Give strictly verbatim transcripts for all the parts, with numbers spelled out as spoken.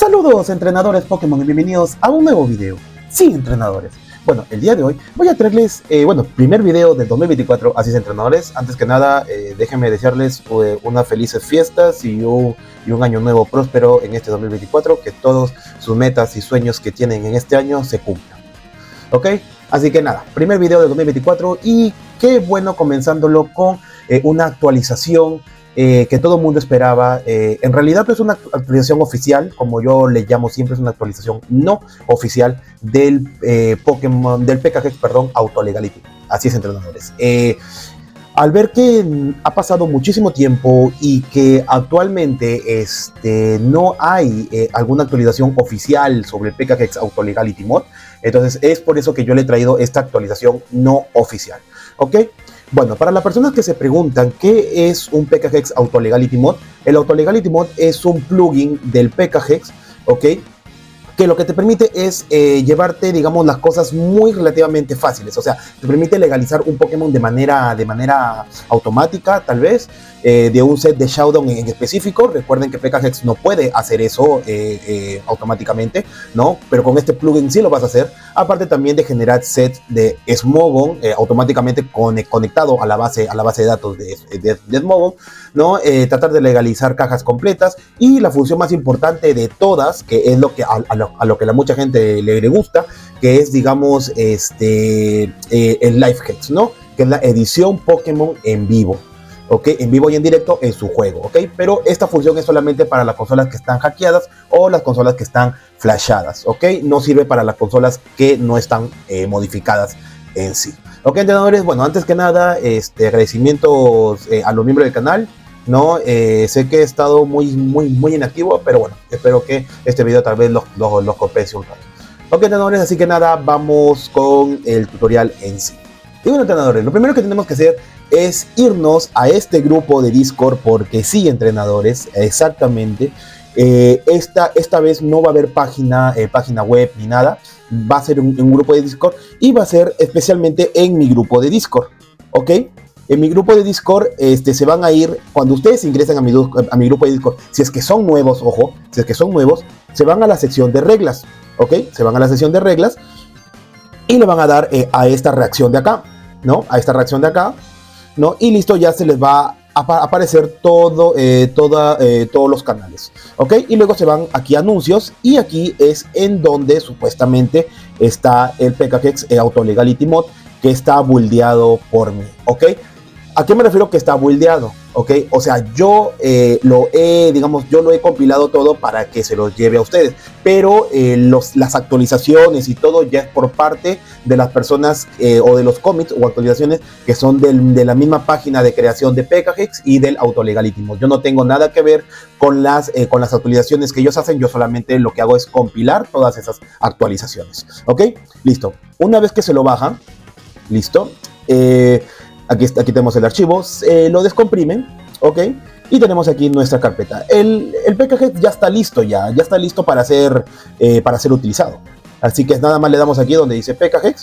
Saludos entrenadores Pokémon y bienvenidos a un nuevo video. Sí, entrenadores. Bueno, el día de hoy voy a traerles, eh, bueno, primer video del dos mil veinticuatro, así es, entrenadores. Antes que nada, eh, déjenme desearles eh, unas felices fiestas y un, y un año nuevo próspero en este dos mil veinticuatro. Que todos sus metas y sueños que tienen en este año se cumplan. ¿Ok? Así que nada, primer video del dos mil veinticuatro y qué bueno comenzándolo con eh, una actualización Eh, que todo el mundo esperaba. Eh, en realidad no es una actualización oficial, como yo le llamo siempre, es una actualización no oficial del eh, Pokémon, del P K Hex, perdón, Auto Legality. Así es, entrenadores. Eh, al ver que ha pasado muchísimo tiempo y que actualmente este, no hay eh, alguna actualización oficial sobre el P K Hex Auto Legality Mod, entonces es por eso que yo le he traído esta actualización no oficial. ¿Ok? Bueno, para las personas que se preguntan qué es un P K Hex Auto Legality Mod, el Auto Legality Mod es un plugin del P K Hex, ¿ok? Que lo que te permite es eh, llevarte, digamos, las cosas muy relativamente fáciles. O sea, te permite legalizar un Pokémon de manera, de manera automática, tal vez, eh, de un set de Showdown en específico. Recuerden que P K Hex no puede hacer eso eh, eh, automáticamente, ¿no? Pero con este plugin sí lo vas a hacer. Aparte también de generar sets de Smogon eh, automáticamente con, conectado a la base, a la base de datos de, de, de Smogon, ¿no? Eh, tratar de legalizar cajas completas y la función más importante de todas, que es lo que a, a, lo, a lo que a mucha gente le, le gusta, que es, digamos, este, eh, el Live Hex, ¿no? Que es la edición Pokémon en vivo. ¿Ok? En vivo y en directo en su juego, ¿ok? Pero esta función es solamente para las consolas que están hackeadas o las consolas que están flashadas, ¿ok? No sirve para las consolas que no están eh, modificadas en sí. ¿Ok, entrenadores? Bueno, antes que nada, este, agradecimientos eh, a los miembros del canal, ¿no? Eh, sé que he estado muy, muy, muy inactivo, pero bueno, espero que este video tal vez los, los, los compense un rato. Ok, entrenadores, así que nada, vamos con el tutorial en sí. Y bueno, entrenadores, lo primero que tenemos que hacer es irnos a este grupo de Discord, porque sí, entrenadores, exactamente, eh, esta, esta vez no va a haber página, eh, página web ni nada, va a ser un, un grupo de Discord y va a ser especialmente en mi grupo de Discord, ¿ok? En mi grupo de Discord este, se van a ir, cuando ustedes ingresen a mi, a mi grupo de Discord, si es que son nuevos, ojo, si es que son nuevos, se van a la sección de reglas, ¿ok? Se van a la sección de reglas y le van a dar eh, a esta reacción de acá, ¿no? A esta reacción de acá, ¿no? Y listo, ya se les va a ap aparecer todo, eh, toda, eh, todos los canales, ¿ok? Y luego se van aquí a anuncios y aquí es en donde supuestamente está el P K Hex eh, Auto Legality Mod, que está buildeado por mí, ¿ok? ¿A qué me refiero que está buildeado? ¿Ok? O sea, yo eh, lo he, digamos, yo lo he compilado todo para que se los lleve a ustedes, pero eh, los, las actualizaciones y todo ya es por parte de las personas eh, o de los commits o actualizaciones que son del, de la misma página de creación de P K Hex y del Auto Legality Mod. Yo no tengo nada que ver con las, eh, con las actualizaciones que ellos hacen, yo solamente lo que hago es compilar todas esas actualizaciones, ¿ok? Listo. Una vez que se lo bajan, listo, eh, Aquí, aquí tenemos el archivo, eh, lo descomprimen, ¿ok? Y tenemos aquí nuestra carpeta. El, el P K Hex ya está listo, ya, ya está listo para ser, eh, para ser utilizado. Así que nada más le damos aquí donde dice P K Hex.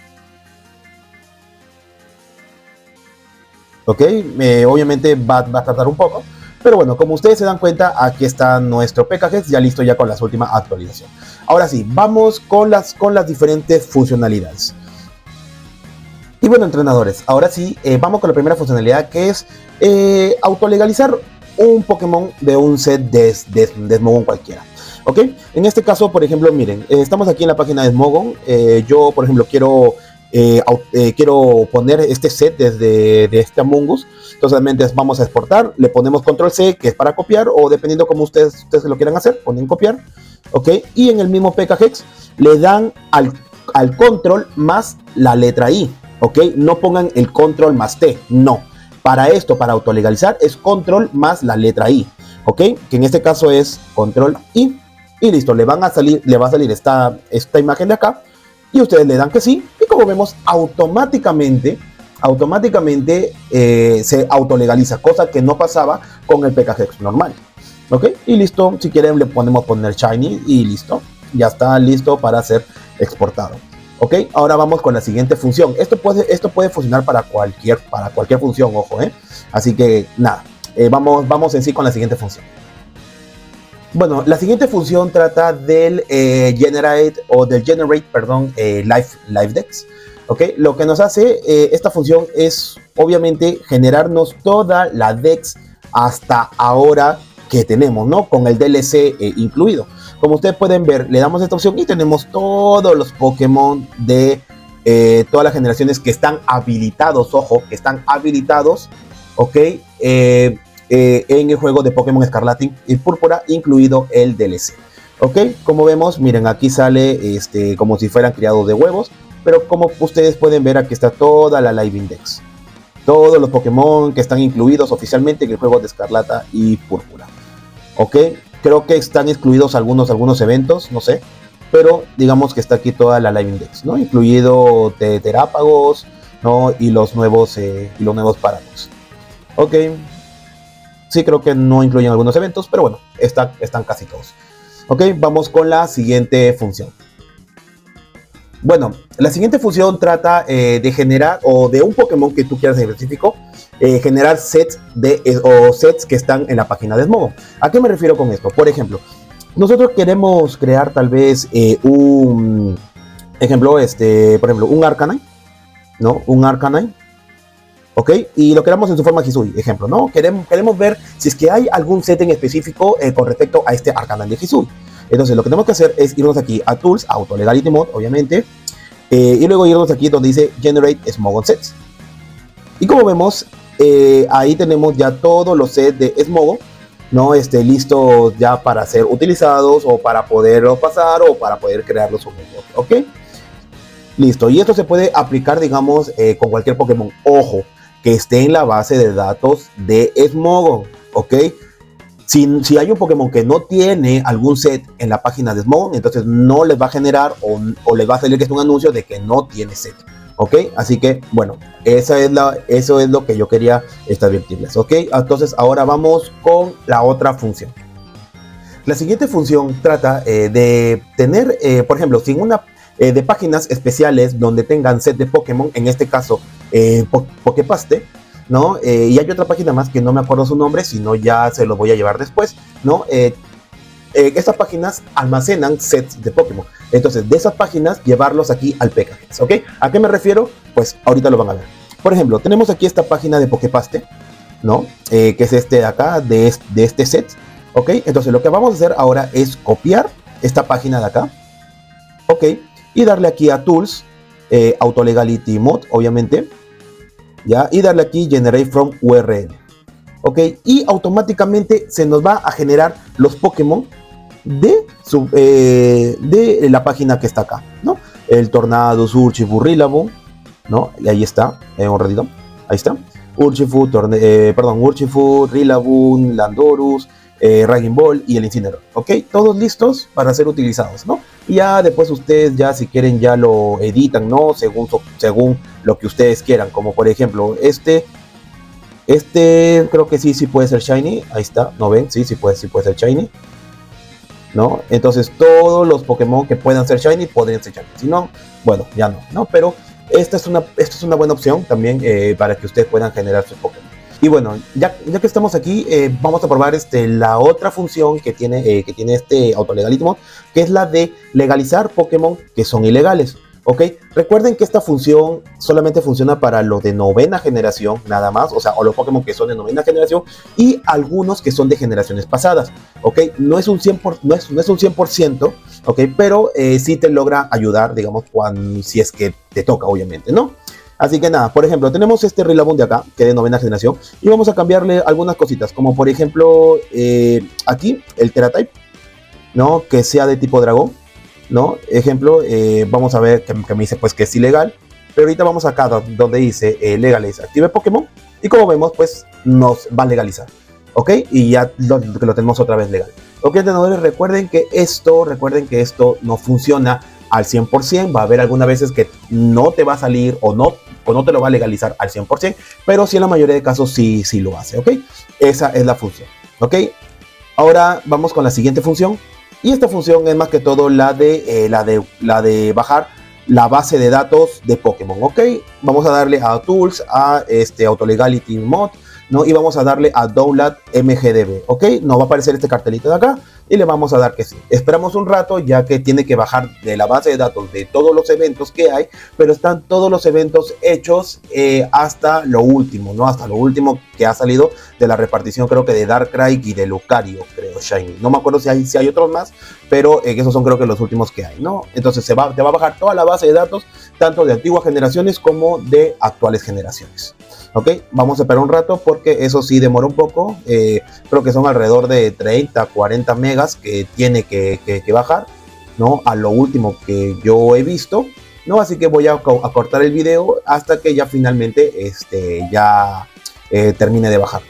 ¿Ok? Eh, obviamente va, va a tardar un poco. Pero bueno, como ustedes se dan cuenta, aquí está nuestro P K Hex ya listo ya con la última actualización. Ahora sí, vamos con las, con las diferentes funcionalidades. Y bueno, entrenadores, ahora sí, eh, vamos con la primera funcionalidad, que es eh, autolegalizar un Pokémon de un set de, de, de Smogon cualquiera, ¿ok? En este caso, por ejemplo, miren, eh, estamos aquí en la página de Smogon. Eh, yo, por ejemplo, quiero, eh, eh, quiero poner este set desde de este Among Us. Entonces, solamente vamos a exportar, le ponemos control C, que es para copiar, o dependiendo como ustedes, ustedes lo quieran hacer, ponen copiar, ¿ok? Y en el mismo P K Hex le dan al, al control más la letra I. ¿Ok? No pongan el control más T, no. Para esto, para autolegalizar, es control más la letra I, ¿ok? Que en este caso es control I. Y listo, le, van a salir, le va a salir esta, esta imagen de acá. Y ustedes le dan que sí. Y como vemos, automáticamente, automáticamente eh, se autolegaliza. Cosa que no pasaba con el P K Hex normal, ¿ok? Y listo, si quieren le ponemos poner Shiny y listo. Ya está listo para ser exportado. Ok, ahora vamos con la siguiente función. Esto puede, esto puede funcionar para cualquier, para cualquier función, ojo, ¿eh? Así que nada, eh, vamos, vamos en sí con la siguiente función. Bueno, la siguiente función trata del eh, generate o del generate, perdón, eh, live, live decks. ¿Ok? Lo que nos hace eh, esta función es obviamente generarnos toda la decks hasta ahora que tenemos, ¿no? Con el D L C eh, incluido. Como ustedes pueden ver, le damos esta opción y tenemos todos los Pokémon de eh, todas las generaciones que están habilitados, ojo, que están habilitados, ¿ok? Eh, eh, en el juego de Pokémon Escarlata y Púrpura, incluido el D L C. ¿Ok? Como vemos, miren, aquí sale este, como si fueran criados de huevos, pero como ustedes pueden ver, aquí está toda la Live Index. Todos los Pokémon que están incluidos oficialmente en el juego de Escarlata y Púrpura. ¿Ok? Creo que están excluidos algunos, algunos eventos, no sé. Pero digamos que está aquí toda la Live Index, ¿no? Incluido te Terápagos, ¿no? Y los nuevos, eh, y los nuevos Paradox. Ok. Sí, creo que no incluyen algunos eventos, pero bueno, está, están casi todos. Ok, vamos con la siguiente función. Bueno, la siguiente función trata eh, de generar, o de un Pokémon que tú quieras en específico, eh, generar sets de, eh, o sets que están en la página de Smogon. ¿A qué me refiero con esto? Por ejemplo, nosotros queremos crear tal vez eh, un ejemplo, este, por ejemplo, un Arcanine, ¿no? Un Arcanine, ¿ok? Y lo queremos en su forma Hisui, ejemplo, ¿no? Queremos, queremos ver si es que hay algún set en específico eh, con respecto a este Arcanine de Hisui. Entonces lo que tenemos que hacer es irnos aquí a Tools, Auto Legality Mode, obviamente, eh, y luego irnos aquí donde dice Generate Smogon Sets. Y como vemos, eh, ahí tenemos ya todos los sets de Smogon, ¿no? Este, listos ya para ser utilizados o para poderlos pasar o para poder crearlos un nuevo, ¿ok? Listo, y esto se puede aplicar, digamos, eh, con cualquier Pokémon. Ojo, que esté en la base de datos de Smogon, ¿ok? Si, si hay un Pokémon que no tiene algún set en la página de Smogon, entonces no les va a generar o, o les va a salir que es un anuncio de que no tiene set, ¿ok? Así que, bueno, esa es la, eso es lo que yo quería advertirles, ¿ok? Entonces ahora vamos con la otra función. La siguiente función trata eh, de tener, eh, por ejemplo, sin una eh, de páginas especiales donde tengan set de Pokémon, en este caso eh, Poképaste, ¿no? Eh, y hay otra página más que no me acuerdo su nombre, sino ya se los voy a llevar después, ¿no? Eh, eh, estas páginas almacenan sets de Pokémon. Entonces, de esas páginas, llevarlos aquí al P K G S, ¿ok? ¿A qué me refiero? Pues ahorita lo van a ver. Por ejemplo, tenemos aquí esta página de Poképaste, ¿no? Eh, que es este de acá, de, de este set, ¿ok? Entonces, lo que vamos a hacer ahora es copiar esta página de acá, ¿ok? Y darle aquí a Tools, eh, Auto Legality Mode, obviamente, ¿ya? Y darle aquí Generate from U R L, ¿ok? Y automáticamente se nos va a generar los Pokémon de, su, eh, de la página que está acá, ¿no? El Tornado, Urshifu, Rillaboom, ¿no? Y ahí está, eh, un ratito, ahí está. Urshifu, torne eh, perdón, Urshifu, Rillaboom, Landorus, eh, Raging Ball y el Incineroar, ¿ok? Todos listos para ser utilizados, ¿no? Y ya después ustedes ya si quieren ya lo editan, ¿no? Según, según lo que ustedes quieran, como por ejemplo este, este creo que sí, sí puede ser Shiny, ahí está, ¿no ven? Sí, sí puede, sí puede ser Shiny, ¿no? Entonces todos los Pokémon que puedan ser Shiny podrían ser Shiny, si no, bueno, ya no, ¿no? Pero esta es una, esta es una buena opción también eh, para que ustedes puedan generar sus Pokémon. Y bueno, ya, ya que estamos aquí, eh, vamos a probar este, la otra función que tiene, eh, que tiene este Auto Legality Mode, que es la de legalizar Pokémon que son ilegales, ¿ok? Recuerden que esta función solamente funciona para los de novena generación, nada más, o sea, o los Pokémon que son de novena generación y algunos que son de generaciones pasadas, ¿ok? No es un cien por ciento, no es, no es un cien por ciento, ¿ok? Pero eh, sí te logra ayudar, digamos, cuando, si es que te toca, obviamente, ¿no? Así que nada, por ejemplo, tenemos este Rillaboom de acá, que es de novena generación, y vamos a cambiarle algunas cositas, como por ejemplo, eh, aquí, el Teratype, ¿no? Que sea de tipo dragón, ¿no? Ejemplo, eh, vamos a ver que, que me dice pues que es ilegal, pero ahorita vamos acá donde dice eh, legalize, active Pokémon, y como vemos, pues nos va a legalizar, ¿ok? Y ya lo, lo tenemos otra vez legal. Ok, entrenadores, recuerden que esto, recuerden que esto no funciona al cien por ciento, va a haber algunas veces que no te va a salir o no, o no te lo va a legalizar al cien por ciento, pero sí en la mayoría de casos sí, sí lo hace, ¿ok? Esa es la función, ¿ok? Ahora vamos con la siguiente función, y esta función es más que todo la de, eh, la de, la de bajar la base de datos de Pokémon, ¿ok? Vamos a darle a Tools, a este Auto Legality Mode, ¿no? Y vamos a darle a Download M G D B, ¿ok? Nos va a aparecer este cartelito de acá y le vamos a dar que sí. Esperamos un rato, ya que tiene que bajar de la base de datos de todos los eventos que hay, pero están todos los eventos hechos eh, hasta lo último, ¿no? Hasta lo último que ha salido de la repartición, creo que de Darkrai y de Lucario, creo, Shiny. No me acuerdo si hay, si hay otros más, pero eh, esos son creo que los últimos que hay, ¿no? Entonces se va, te va a bajar toda la base de datos, tanto de antiguas generaciones como de actuales generaciones. Ok, vamos a esperar un rato porque eso sí demora un poco, eh, creo que son alrededor de treinta, cuarenta megas que tiene que, que, que bajar, ¿no? A lo último que yo he visto, ¿no? Así que voy a, a cortar el video hasta que ya finalmente este, ya eh, termine de bajar.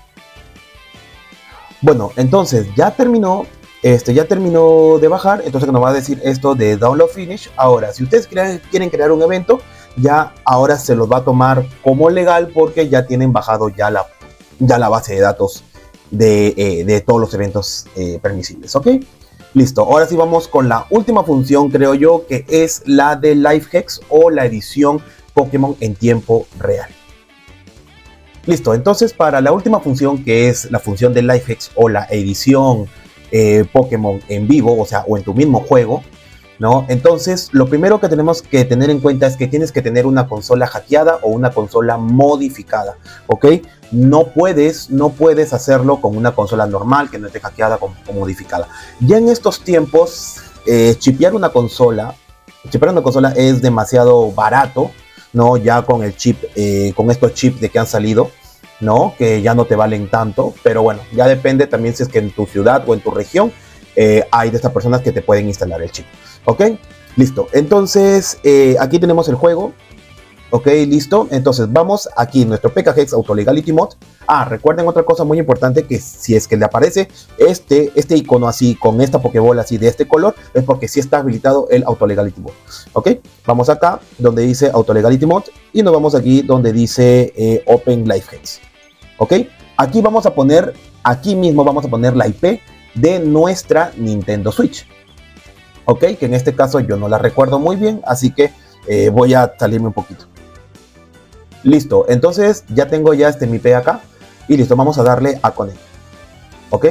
Bueno, entonces ya terminó, este, ya terminó de bajar, entonces nos va a decir esto de Download Finish. Ahora, si ustedes quieren, quieren crear un evento, ya ahora se los va a tomar como legal porque ya tienen bajado ya la, ya la base de datos de, eh, de todos los eventos eh, permisibles, ¿ok? Listo, ahora sí vamos con la última función, creo yo, que es la de LifeHex o la edición Pokémon en tiempo real. Listo, entonces para la última función, que es la función de LifeHex o la edición eh, Pokémon en vivo, o sea, o en tu mismo juego, ¿no? Entonces, lo primero que tenemos que tener en cuenta es que tienes que tener una consola hackeada o una consola modificada, ¿ok? No puedes, no puedes hacerlo con una consola normal que no esté hackeada o, o modificada. Ya en estos tiempos, eh, chipear una consola, chipear una consola es demasiado barato, ¿no? Ya con el chip, eh, con estos chips de que han salido, ¿no? Que ya no te valen tanto, pero bueno, ya depende también si es que en tu ciudad o en tu región eh, hay de estas personas que te pueden instalar el chip. Ok, listo. Entonces, eh, aquí tenemos el juego. Ok, listo. Entonces, vamos aquí, nuestro P K Hex Auto Legality Mod. Ah, recuerden otra cosa muy importante, que si es que le aparece este, este icono así, con esta Pokébola así de este color, es porque sí está habilitado el Auto Legality Mod. Ok, vamos acá, donde dice Auto Legality Mod, y nos vamos aquí donde dice eh, Open LifeHex. Ok, aquí vamos a poner, aquí mismo vamos a poner la I P de nuestra Nintendo Switch. Ok, que en este caso yo no la recuerdo muy bien, así que eh, voy a salirme un poquito. Listo, entonces ya tengo ya este mi I P acá. Y listo, vamos a darle a Connect. Ok.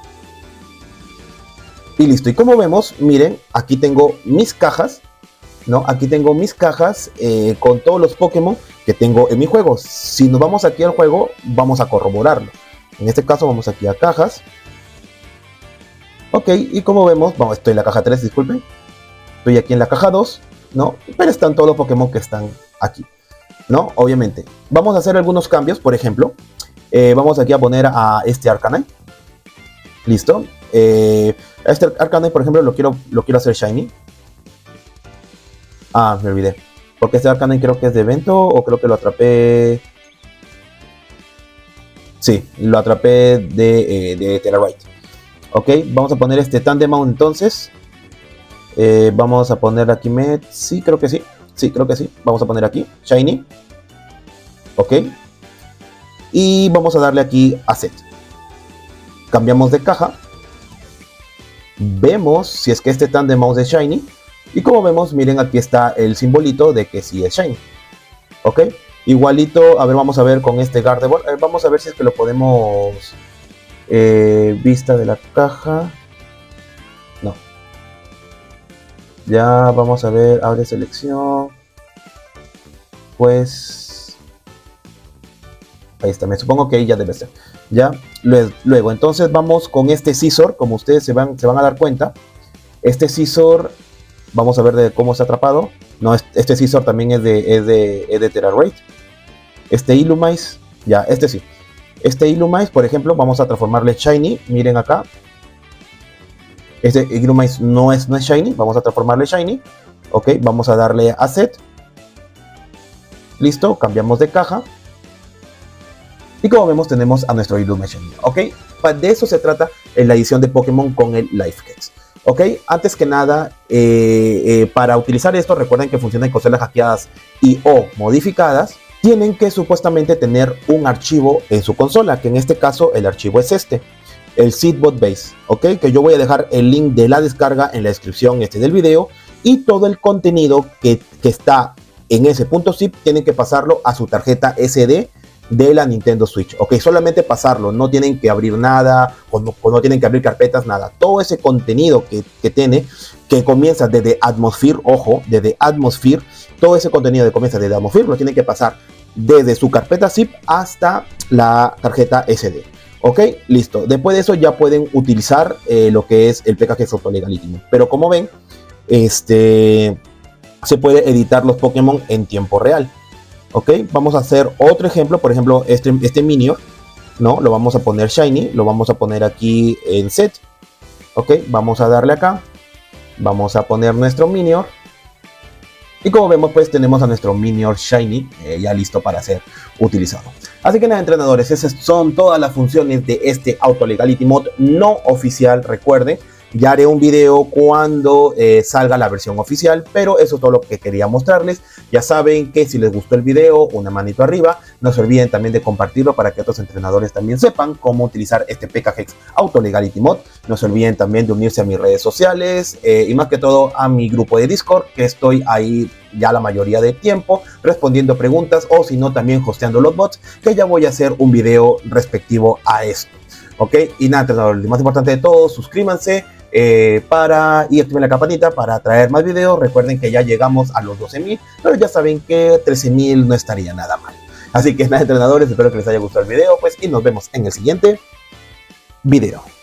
Y listo, y como vemos, miren, aquí tengo mis cajas, ¿no? Aquí tengo mis cajas eh, con todos los Pokémon que tengo en mi juego. Si nos vamos aquí al juego, vamos a corroborarlo. En este caso vamos aquí a cajas. Ok, y como vemos, bueno, estoy en la caja tres, disculpen. Estoy aquí en la caja dos, ¿no? Pero están todos los Pokémon que están aquí, ¿no? Obviamente. Vamos a hacer algunos cambios, por ejemplo. Eh, vamos aquí a poner a este Arcanine. Listo. Eh, este Arcanine, por ejemplo, lo quiero, lo quiero hacer Shiny. Ah, me olvidé. Porque este Arcanine creo que es de evento o creo que lo atrapé... Sí, lo atrapé de, eh, de Tera-Right. Ok, vamos a poner este Tandemaun entonces. Eh, vamos a poner aquí Med. Sí, creo que sí. Sí, creo que sí. Vamos a poner aquí Shiny. Ok. Y vamos a darle aquí a Set. Cambiamos de caja. Vemos si es que este Tandemaun es Shiny. Y como vemos, miren, aquí está el simbolito de que sí es Shiny. Ok. Igualito, a ver, vamos a ver con este Gardevoir. Eh, vamos a ver si es que lo podemos... Eh, vista de la caja. No. Ya vamos a ver. Abre selección. Pues ahí está. Me supongo que ahí ya debe ser. Ya. Luego, entonces vamos con este Scizor. Como ustedes se van, se van a dar cuenta. Este Scizor. Vamos a ver de cómo se ha atrapado. No, este Scizor también es de, es de, es de Tera-Right. Este Illumise. Ya, este sí. Este Illumise, por ejemplo, vamos a transformarle Shiny. Miren acá. Este Illumise no es, no es Shiny. Vamos a transformarle Shiny. Ok, vamos a darle a Set. Listo, cambiamos de caja. Y como vemos, tenemos a nuestro Illumise Shiny. Ok, de eso se trata en la edición de Pokémon con el LifeHex. Ok, antes que nada, eh, eh, para utilizar esto, recuerden que funcionan consolas hackeadas y o modificadas. Tienen que supuestamente tener un archivo en su consola, que en este caso el archivo es este, el Seedbot Base, ¿ok? Que yo voy a dejar el link de la descarga en la descripción este del video, y todo el contenido que, que está en ese punto zip tienen que pasarlo a su tarjeta S D de la Nintendo Switch. Ok, solamente pasarlo, no tienen que abrir nada, o no, o no tienen que abrir carpetas, nada. Todo ese contenido que, que tiene, que comienza desde Atmosphere, ojo, desde Atmosphere, todo ese contenido que comienza desde Atmosphere lo tienen que pasar desde su carpeta zip hasta la tarjeta ese de. Ok, listo. Después de eso ya pueden utilizar eh, lo que es el P K G Autolegality. Pero como ven, este, se puede editar los Pokémon en tiempo real. Ok, vamos a hacer otro ejemplo. Por ejemplo, este, este Minior, ¿no? Lo vamos a poner Shiny, lo vamos a poner aquí en Set. Ok, vamos a darle acá. Vamos a poner nuestro Minior. Y como vemos, pues tenemos a nuestro Minior Shiny eh, ya listo para ser utilizado. Así que nada, entrenadores, esas son todas las funciones de este Autolegality Mod no oficial. Recuerden, ya haré un video cuando eh, salga la versión oficial, pero eso es todo lo que quería mostrarles. Ya saben que si les gustó el video, una manito arriba. No se olviden también de compartirlo para que otros entrenadores también sepan cómo utilizar este P K Hex Autolegality Mod. No se olviden también de unirse a mis redes sociales eh, y más que todo a mi grupo de Discord, que estoy ahí ya la mayoría de tiempo respondiendo preguntas, o si no también hosteando los bots, que ya voy a hacer un video respectivo a esto. Ok, y nada, entrenadores, lo más importante de todo, suscríbanse eh, para y activen la campanita para traer más videos. Recuerden que ya llegamos a los doce mil, pero ya saben que trece mil no estaría nada mal. Así que nada, entrenadores, espero que les haya gustado el video, pues, y nos vemos en el siguiente video.